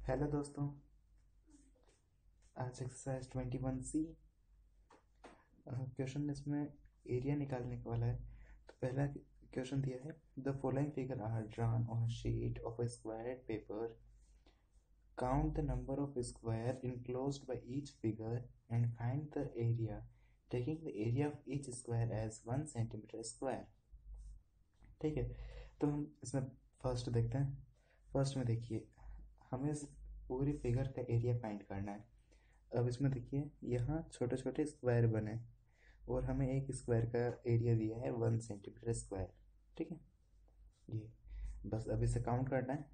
Hello दोस्तों। आज exercise 21C question इसमें एरिया निकालने का वाला है। तो पहला क्वेश्चन दिया है, the following figure are drawn on a sheet of a squared paper. Count the number of square enclosed by each figure and find the area taking the area of each square as 1 centimetre square. ठीक है, तो हम इसमें first देखते हैं। First में देखिए, हमें इस पूरी फिगर का एरिया फाइंड करना है। अब इसमें देखिए, यहाँ छोटे छोटे स्क्वायर बने और हमें एक स्क्वायर का एरिया दिया है 1 सेंटीमीटर स्क्वायर। ठीक है, ये बस अब इसे काउंट करना है।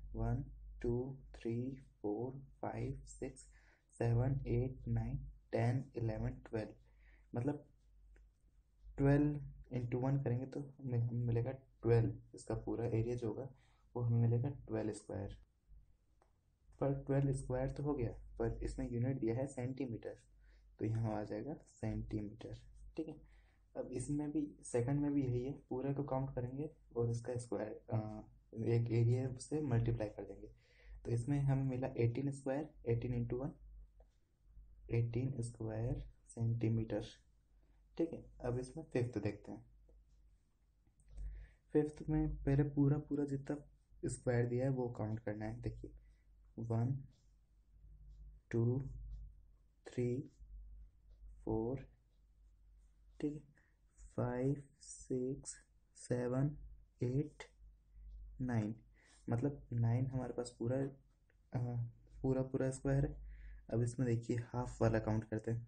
1 2 3 4 5 6 7 8 9 10 11 12। मतलब 12 × 1 करेंगे तो हमें मिलेगा 12। इसका पूरा एरिया जो होगा वो हमें मिलेगा 12 स्क्वायर। पर 12 स्क्वायर तो हो गया, पर इसमें यूनिट दिया है सेंटीमीटर, तो यहाँ आ जाएगा सेंटीमीटर। ठीक है, अब इसमें भी सेकंड में भी यही है, पूरे को काउंट करेंगे और इसका स्क्वायर एक एरिया से मल्टीप्लाई कर देंगे। तो इसमें हमें मिला 18 स्क्वायर, 18 × 1 18 स्क्वायर सेंटीमीटर। ठीक है, अब इसमें फिफ्थ देखते हैं। फिफ्थ में पहले पूरा पूरा जितना स्क्वायर दिया है वो काउंट करना है। देखिए, 1 2 3 4, ठीक है, 5 6 7 8 9। मतलब 9 हमारे पास पूरा पूरा पूरा स्क्वायर है। अब इसमें देखिए हाफ वाला काउंट करते हैं।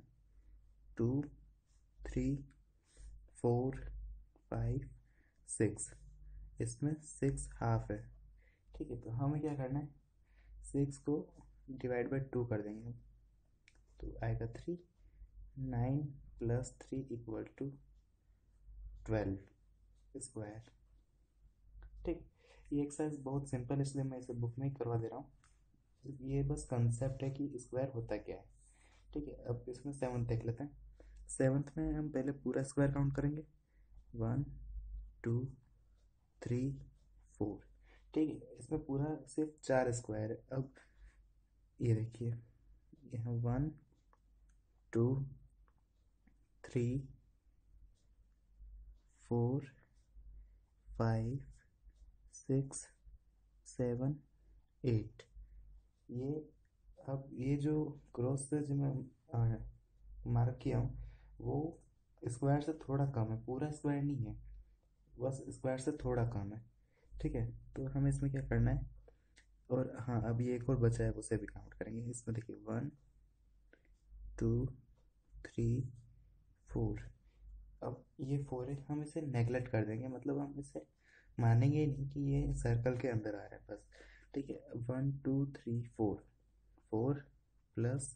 1 2 3 4 5 6। इसमें 6 हाफ है। ठीक है, तो हमें क्या करना है, 6 को डिवाइड बाई 2 कर देंगे, तो आएगा 3। 9 + 3 = 12 स्क्वायर। ठीक, ये एक्सरसाइज बहुत सिंपल, इसलिए मैं इसे बुक में ही करवा दे रहा हूँ। ये बस कंसेप्ट है कि स्क्वायर होता क्या है। ठीक है, अब इसमें सेवन्थ देख लेते हैं। सेवन्थ में हम पहले पूरा स्क्वायर काउंट करेंगे। 1 2 3 4। ठीक है, इसमें पूरा सिर्फ 4 स्क्वायर है। अब ये देखिए, यहाँ 1 2 3 4 5 6 7 8। ये अब ये जो क्रॉस से जो मैं मार्क किया हूँ वो स्क्वायर से थोड़ा कम है, पूरा स्क्वायर नहीं है, बस स्क्वायर से थोड़ा कम है। ठीक है, तो हमें इसमें क्या करना है, और हाँ, अभी एक और बचा है, उसे भी काउंट करेंगे। इसमें देखिए 1 2 3 4। अब ये 4 है, हम इसे नेगलेक्ट कर देंगे, मतलब हम इसे मानेंगे नहीं कि ये सर्कल के अंदर आ रहा है बस। ठीक है, 1 2 3 4, 4 प्लस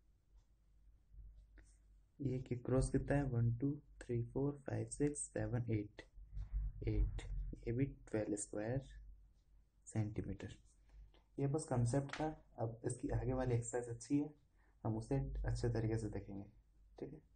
ये कि क्रॉस कितना है, 1 2 3 4 5 6 7 8। 8, ये भी 12 स्क्वायर सेंटीमीटर। ये बस कंसेप्ट था। अब इसकी आगे वाली एक्सरसाइज अच्छी है, हम उसे अच्छे तरीके से देखेंगे। ठीक है।